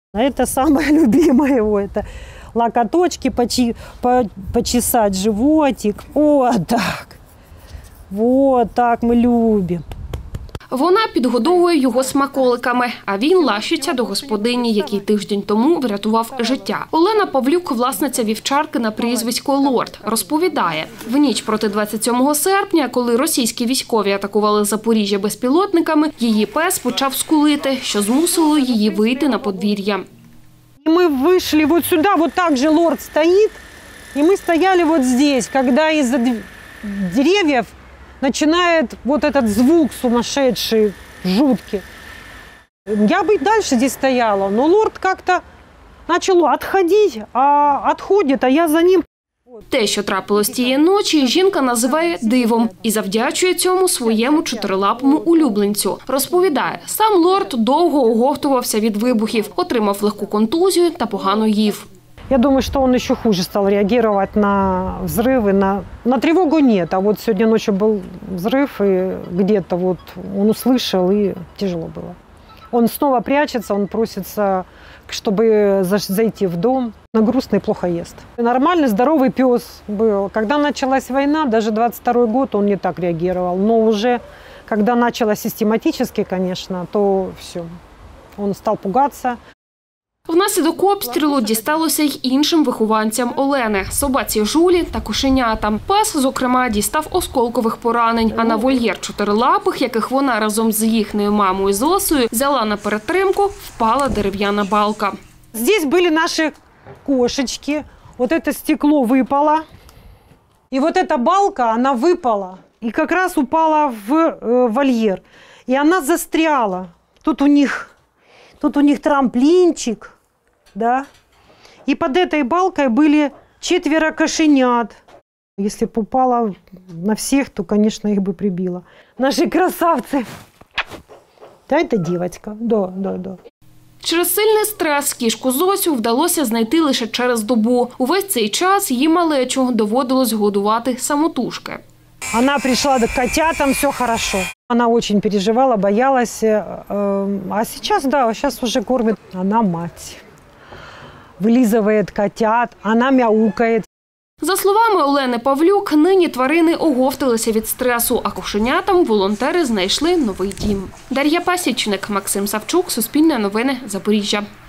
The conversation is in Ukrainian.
Это самое любимое его, это локоточки, почесать животик. Вот так мы любим. Вона підгодовує його смаколиками, а він лащиться до господині, який тиждень тому врятував життя. Олена Павлюк – власниця вівчарки на прізвисько Лорд. Розповідає, в ніч проти 27 серпня, коли російські військові атакували Запоріжжя безпілотниками, її пес почав скулити, що змусило її вийти на подвір'я. Мы вышли вот сюда, вот так же Лорд стоит, и мы стояли вот здесь, когда из-за деревьев начинает вот этот звук сумасшедший, жуткий. Я бы и дальше здесь стояла, но Лорд как-то начал отходить, отходит, а я за ним. Те, що трапилось тієї ночі, жінка називає дивом і завдячує цьому своєму чотирилапому улюбленцю. Розповідає, сам Лорд довго оговтувався від вибухів, отримав легку контузію та погано їв. Я думаю, что он еще хуже стал реагировать на взрывы. На тревогу нет, а вот сегодня ночью был взрыв, и где-то вот он услышал, и тяжело было. Он снова прячется, он просится, чтобы зайти в дом. На грустный плохо ест. Нормальный, здоровый пес был. Когда началась война, даже 22-й год, он не так реагировал. Но уже, когда началось систематически, конечно, то все. Он стал пугаться. Внаслідок обстрілу дісталося й іншим вихованцям Олени – собаці Жулі та кошенятам. Пес, зокрема, дістав осколкових поранень, а на вольєр чотирилапих, яких вона разом з їхньою мамою Зосею взяла на перетримку, впала дерев'яна балка. Здесь были наши кошечки. Вот это стекло выпало. И вот эта балка, она выпала. И как раз упала в вольер. И она застряла. Тут у них трамплинчик. Да? И под этой балкой были 4 кошенят. Если бы упала на всех, то, конечно, их бы прибило. Наши красавцы. Да, это девочка. Да. Через сильний стрес кішку Зосю вдалося знайти лише через добу. Увесь цей час її малечу доводилось годувати самотужки. Она пришла к котятам, все хорошо. Она очень переживала, боялась. А сейчас, да, сейчас уже кормит. Она мать. Вылизывает котят, она мяукает. За словами Олени Павлюк, нині тварини оговталися від стресу, а кошенятам волонтери знайшли новий дім. Дар'я Пасічник, Максим Савчук, Суспільне новини, Запоріжжя.